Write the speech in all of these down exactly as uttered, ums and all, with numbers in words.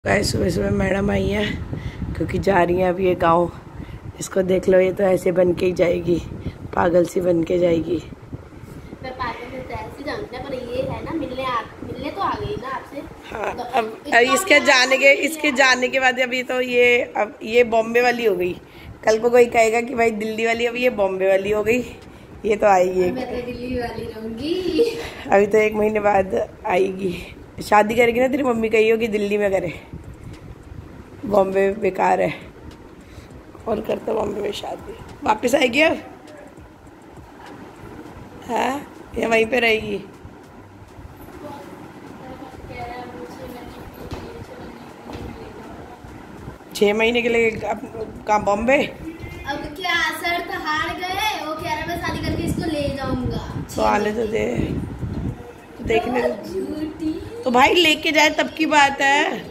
Guys सुबह सुबह madam आई है क्योंकि जा रही हैं अभी ये गाँव। इसको देख लो, ये तो ऐसे बन के ही जाएगी, पागल सी बन के जाएगी। मैं पागल तो ऐसे जानते हैं, पर ये है ना मिलने आ, मिलने तो आ गई ना आपसे। हाँ, तो अब इसके जाने के इसके जाने के बाद अभी तो ये अब ये बॉम्बे वाली हो गई। कल को कोई कहेगा कि भाई दिल्ली वाली, अब ये बॉम्बे वाली हो गई। ये तो आएगी, मैं तो दिल्ली वाली रहूंगी। अभी तो एक महीने बाद आएगी। शादी करेगी ना तेरी मम्मी, कही होगी दिल्ली में करे, बॉम्बे बेकार है। और करता बॉम्बे में शादी, वापस आएगी अब हाँ या वहीं पे रहेगी। छह महीने के लिए कहाँ बॉम्बे? अब क्या शर्त हार गए, वो कह रहा मैं शादी करके इसको ले जाऊंगा। तो आने तो दे, तो देखने तो, तो भाई लेके जाए तब की बात है।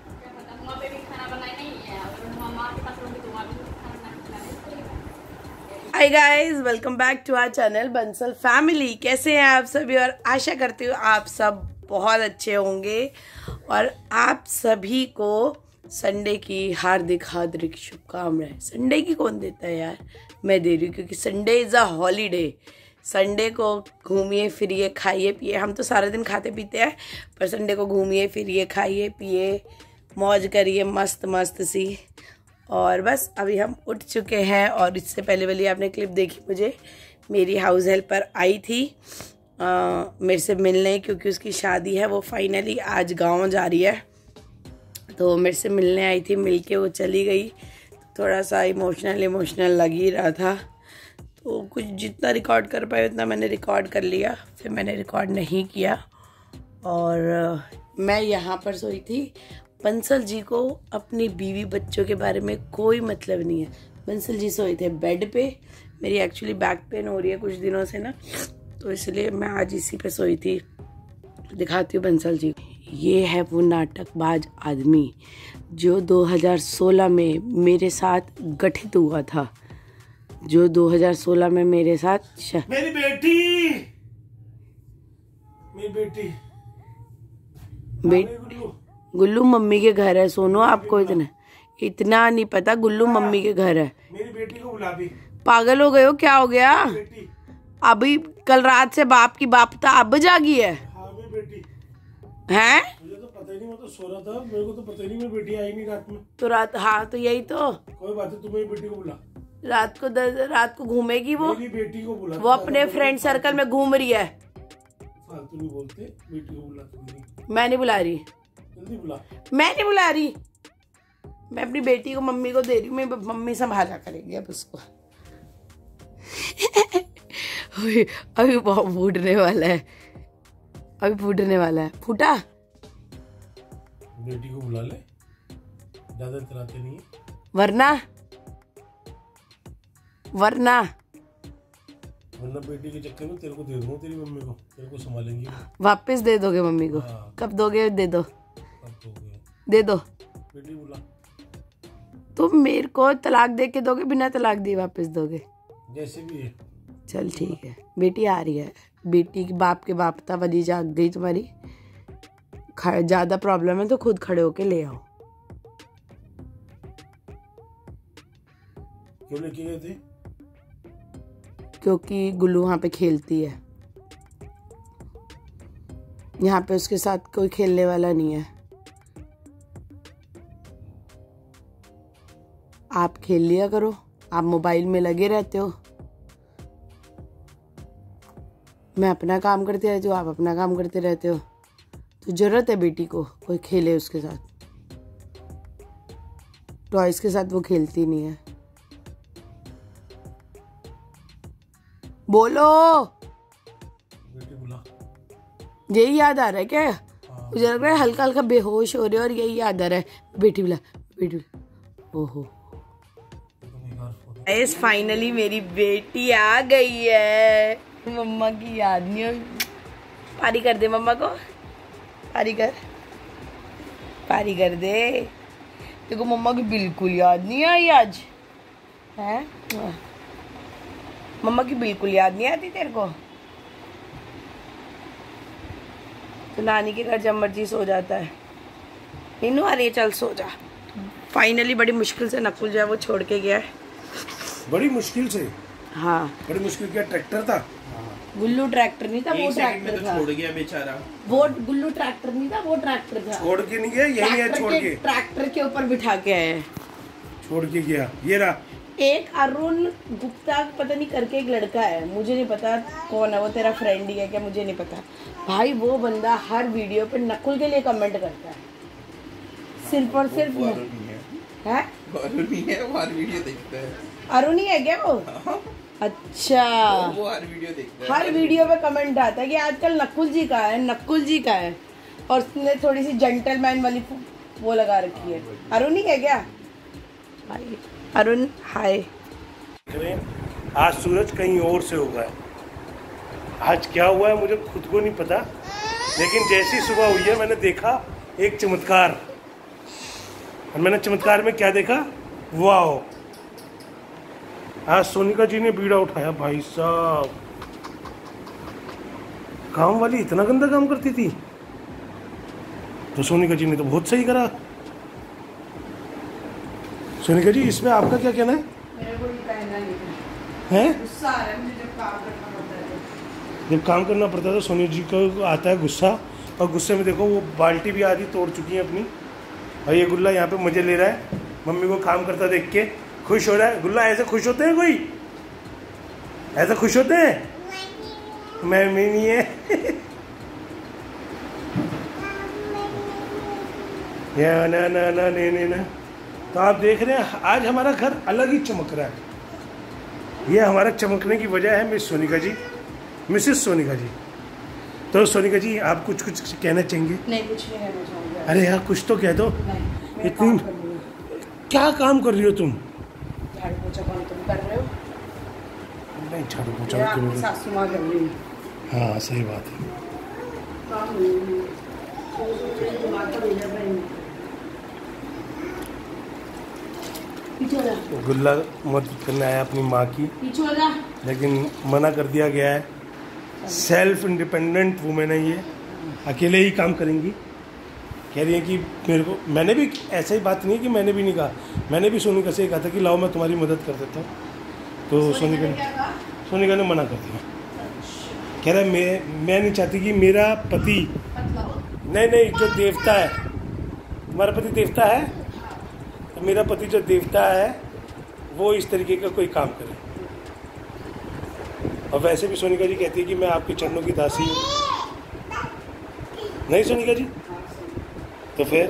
Hi guys, welcome back to our channel Bansal family. कैसे हैं आप सभी? और आशा करती हूँ आप सब बहुत अच्छे होंगे। और आप सभी को संडे की हार्दिक हार्दिक शुभकामनाएं। संडे की कौन देता है यार, मैं दे रही हूँ क्योंकि Sunday is a holiday. Sunday को घूमिए फिरिए खाइए पिए। हम तो सारा दिन खाते पीते हैं, पर संडे को घूमिए फिरिए खाइए पिए मौज करिए मस्त मस्त सी। और बस अभी हम उठ चुके हैं। और इससे पहले वाली आपने क्लिप देखी, मुझे मेरी हाउस हेल्पर आई थी आ, मेरे से मिलने, क्योंकि उसकी शादी है। वो फाइनली आज गांव जा रही है, तो मेरे से मिलने आई थी। मिलके वो चली गई। थोड़ा सा इमोशनल इमोशनल लग ही रहा था, तो कुछ जितना रिकॉर्ड कर पाए उतना मैंने रिकॉर्ड कर लिया, फिर मैंने रिकॉर्ड नहीं किया। और मैं यहाँ पर सोई थी। बंसल जी को अपनी बीवी बच्चों के बारे में कोई मतलब नहीं है। बंसल जी सोए थे बेड पे। मेरी एक्चुअली बैक पेन हो रही है कुछ दिनों से ना, तो इसलिए मैं आज इसी पे सोई थी। दिखाती हूँ बंसल जी। ये है वो नाटकबाज आदमी जो दो हज़ार सोलह में मेरे साथ गठित हुआ था, जो दो हज़ार सोलह में मेरे साथ श... मेरी बेटी मेरी बेटी बेटी गुल्लू मम्मी के घर है। सोनो, आपको इतना इतना नहीं पता, गुल्लू मम्मी के घर है। मेरी बेटी को बुला भी। पागल हो गए हो, क्या हो गया? अभी कल रात से बाप की बापता अब जागी है। हाँ मेरी बेटी हैं? मुझे तो पता ही नहीं, मैं तो सो रहा था, मेरे को तो पता ही नहीं मेरी बेटी आई नहीं रात में। तो रात, हाँ तो यही तो कोई बात है, तू मेरी बेटी को बुला। रात को दर, रात को घूमेगी वो। मेरी बेटी को बुला। वो अपने फ्रेंड सर्कल में घूम रही है। फालतू नहीं बोलते, बेटी को बुला। मैं नहीं बुला रही, जल्दी बुला। मैं नहीं बुला रही। मैं अपनी बेटी को मम्मी को दे रही हूँ। मैं मम्मी संभाला करेंगे अब उसको। अभी अभी बहुत फूटने वाला है, अभी फूटने वाला है। फूटा। बेटी को बुला ले, ज्यादा इतराते नहीं है। वरना वरना वरना बेटी के चक्कर में तेरे को दे दूंगा, तेरी मम्मी को, तेरे को संभालेंगी। वापस दे दोगे मम्मी को? हाँ। कब दोगे? दे दो, अब तो हो गया। दे दो। बेटी बुला। तुम मेरे को तलाक दे के दोगे, बिना तलाक दिए वापस दोगे? जैसे भी है। चल ठीक है, बेटी आ रही है। बेटी की बाप के बापता वाली जाग गई तुम्हारी। ज्यादा प्रॉब्लम है तो खुद खड़े होके ले आओ। क्यों लेके गए थे? क्योंकि गुल्लू वहां पे खेलती है। यहाँ पे उसके साथ कोई खेलने वाला नहीं है। आप खेल लिया करो, आप मोबाइल में लगे रहते हो। मैं अपना काम करते रहती हूँ, आप अपना काम करते रहते हो। तो जरूरत है बेटी को कोई खेले उसके साथ। टॉयज के साथ वो खेलती नहीं है। बोलो। बेटी बुला। यही याद आ रहा है क्या? हाँ। मुझे लग रहा है हल्का हल्का बेहोश हो रहे हो और यही याद आ रहा है। बेटी बुला, बेटी बुला। ओहो, इस फाइनली मेरी बेटी आ गई है। मम्मा की याद नहीं हो। पारी कर दे मम्मा को, पारी कर, पारी कर दे। देखो मम्मा की बिल्कुल याद नहीं आई आज है। मम्मा की बिल्कुल याद नहीं आती तेरे को? तो नानी के घर जब मर्जी सो जाता है। इनू अरे चल सो जा। फाइनली बड़ी मुश्किल से नकुल जो है वो छोड़ के गया है। बड़ी मुश्किल से? हाँ बड़ी मुश्किल। क्या ट्रैक्टर था? गुल्लू ट्रैक्टर नहीं था, वो ट्रैक्टर था। छोड़ गया बेचारा। वो गुल्लू ट्रैक्टर नहीं था, वो ट्रैक्टर था। छोड़ के नहीं गया, यही है छोड़ के। ट्रैक्टर के ऊपर बिठा के आए, छोड़ के गया। ये रहा एक अरुण गुप्ता पता नहीं करके एक लड़का है, मुझे नहीं पता कौन है वो, तेरा फ्रेंड ही है क्या मुझे नहीं पता भाई। वो बंदा हर वीडियो पे नकुल के लिए कमेंट करता है, सिर्फ और सिर्फ है। अरुण ही है, वो हर वीडियो देखता है। अरुण ही है क्या वो? अच्छा, वो हर वीडियो देखता है। हर वीडियो पे कमेंट आता है कि आजकल नकुल जी का है, नकुल जी का है, और उसने थोड़ी सी जेंटलमैन वाली वो लगा रखी है। अरुण ही है क्या? अरुण हाय। आज सूरज कहीं और से होगा। आज क्या हुआ है मुझे खुद को नहीं पता, लेकिन जैसी सुबह हुई है मैंने देखा एक चमत्कार। और मैंने चमत्कार में क्या देखा? वाह, आज सोनिका जी ने बीड़ा उठाया भाई साहब। काम वाली इतना गंदा काम करती थी तो सोनिका जी ने तो बहुत सही करा। सोनिका जी इसमें आपका क्या कहना है? मेरे को नहीं कहना नहीं हैं? गुस्सा आ रहा है मुझे जब काम करना पड़ता है। जब काम करना पड़ता है तो सोनिका जी को आता है गुस्सा, और गुस्से में देखो वो बाल्टी भी आधी तोड़ चुकी है अपनी। और ये गुल्ला यहाँ पे मजे ले रहा है मम्मी को काम करता देख के, खुश हो रहा है। गुल्ला ऐसे खुश होते हैं? कोई ऐसे खुश होते हैं? मैं मैं नहीं है। या ना ना ना नहीं नहीं ना। तो आप देख रहे हैं आज हमारा घर अलग ही चमक रहा है। ये हमारा चमकने की वजह है मिस सोनिका जी, मिसेस सोनिका जी। तो सोनिका जी आप कुछ कुछ कहना चाहेंगे? नहीं, कुछ नहीं कहना चाहूँगा। अरे यार कुछ तो कह दो। इतनी क्या काम कर रही हो तुम? झाड़ू पोछा कौन तुम कर रहे हो? नहीं झाड़ू पोछा क्यों? सासू माँ कर रही है। हाँ सही बात है। गुल्ला मदद करने आया अपनी माँ की, लेकिन मना कर दिया गया है। सेल्फ इंडिपेंडेंट वुमेन है ये, अकेले ही काम करेंगी। कह रही है कि मेरे को, मैंने भी ऐसा ही बात नहीं है कि मैंने भी नहीं कहा, मैंने भी सोनिका से कहा था कि लाओ मैं तुम्हारी मदद कर देता हूँ, तो सोनिका ने सोनिका ने मना कर दिया। कह रहा है मैं मैं नहीं चाहती कि मेरा पति, नहीं नहीं जो देवता है, तुम्हारा पति देवता है, तो मेरा पति जो देवता है वो इस तरीके का कोई काम करे। और वैसे भी सोनिका जी कहती है कि मैं आपके चरणों की दासी हूँ। नहीं सोनिका जी? तो फिर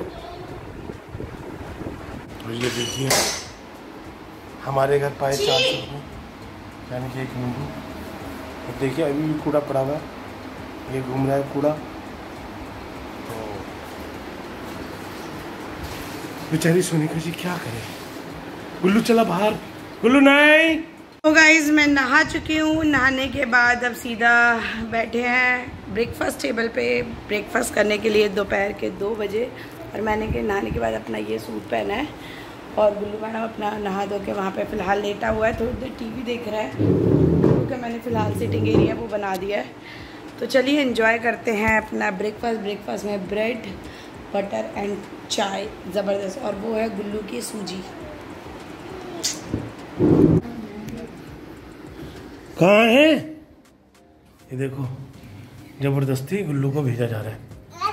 ये देखिए हमारे घर पाए चार सौ रुपये, यानी कि एक नींबू। अब देखिए अभी भी कूड़ा पड़ा हुआ है, ये घूम रहा है कूड़ा। तो बेचारी सोनिका जी क्या करे। गुल्लू चला बाहर, गुल्लू नहीं। तो गाइज मैं नहा चुकी हूँ। नहाने के बाद अब सीधा बैठे हैं ब्रेकफास्ट टेबल पे, ब्रेकफास्ट करने के लिए दोपहर के दो बजे। और मैंने के नहाने के बाद अपना ये सूट पहना है, और गुल्लू मैडम अपना नहा धो के वहाँ पे फ़िलहाल लेटा हुआ है, थोड़ी देर टीवी देख रहा है, क्योंकि मैंने फ़िलहाल सिटिंग एरिया वो बना दिया है। तो चलिए एंजॉय करते हैं अपना ब्रेकफास्ट। ब्रेकफास्ट में ब्रेड, बटर एंड चाय ज़बरदस्त, और वो है गुल्लू की सूजी। कहाँ है ये? देखो जबरदस्ती गुल्लू को भेजा जा रहा है।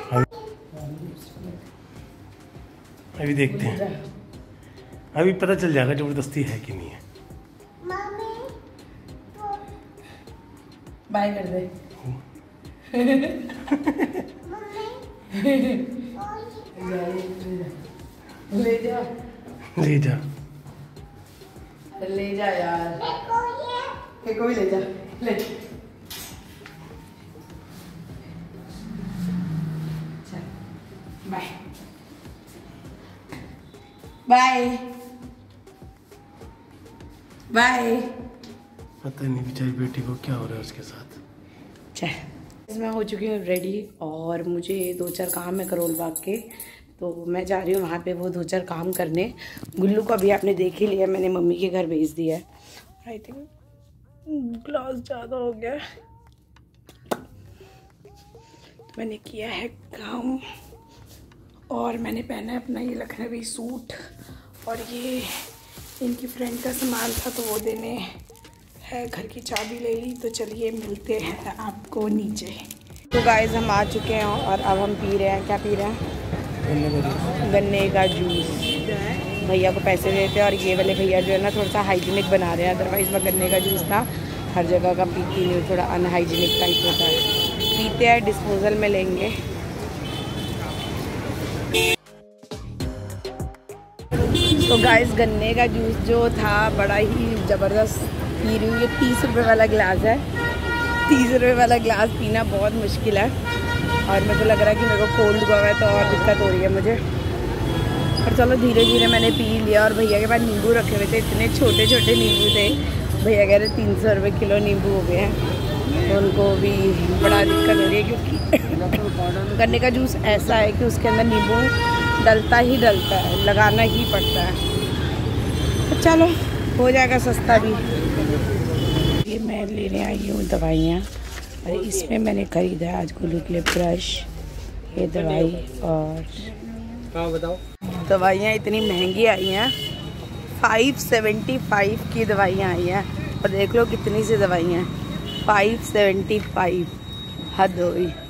अभी देखते हैं, अभी पता चल जाएगा जबरदस्ती है कि नहीं है। बाय कर दे। ले जा ले जा ले जा यार, को भी ले जा, ले बाय बाय बाय। पता नहीं बेचारी बेटी को क्या हो रहा है उसके साथ। चल मैं हो चुकी हूँ रेडी, और मुझे दो चार काम है करोल बाग के, तो मैं जा रही हूँ वहाँ पे वो दो चार काम करने। गुल्लू को अभी आपने देख ही लिया, मैंने मम्मी के घर भेज दिया है। आई थिंक ग्लास ज़्यादा हो गया, तो मैंने किया है काम और मैंने पहना है अपना ये लखनवी सूट, और ये इनकी फ्रेंड का सामान था तो वो देने है, घर की चाबी ले ली। तो चलिए मिलते हैं आपको नीचे। तो गाइस हम आ चुके हैं और अब हम पी रहे हैं, क्या पी रहे हैं? गन्ने का जूस। भैया को पैसे देते हैं और ये वाले भैया जो है ना थोड़ा सा हाइजीनिक बना रहे हैं, अदरवाइज़ मैं गन्ने का जूस ना हर जगह का पीती नहीं, थोड़ा अनहाइजीनिक टाइप होता है। पीते हैं, डिस्पोजल में लेंगे। तो गाइस गन्ने का जूस जो था बड़ा ही ज़बरदस्त पी रही हूँ। ये तीस रुपये वाला गिलास है, तीस रुपये वाला गिलास पीना बहुत मुश्किल है, और मेरे को लग रहा है कि मेरे को कोल्ड हुआ है तो और दिक्कत हो रही है मुझे। और चलो धीरे धीरे मैंने पी लिया। और भैया के पास नींबू रखे हुए थे, इतने छोटे छोटे नींबू थे। भैया कह रहे तीन सौ रुपये किलो नींबू हो गए हैं, तो उनको भी बड़ा दिक्कत हो रही है, क्योंकि गन्ने का जूस ऐसा है कि उसके अंदर नींबू डलता ही डलता है, लगाना ही पड़ता है। तो चलो हो जाएगा सस्ता भी। ये मैं लेने आई हूँ दवाइयाँ, और इसमें मैंने ख़रीदा है आज गोलू के लिए ब्रश, ये दवाई, और हाँ बताओ। दवाइयाँ इतनी महंगी आई हैं, फाइव सेवेंटी फाइव की दवाइयाँ आई हैं, और देख लो कितनी सी दवाइयाँ हैं, फाइव सेवेंटी फाइव, हद हो गई।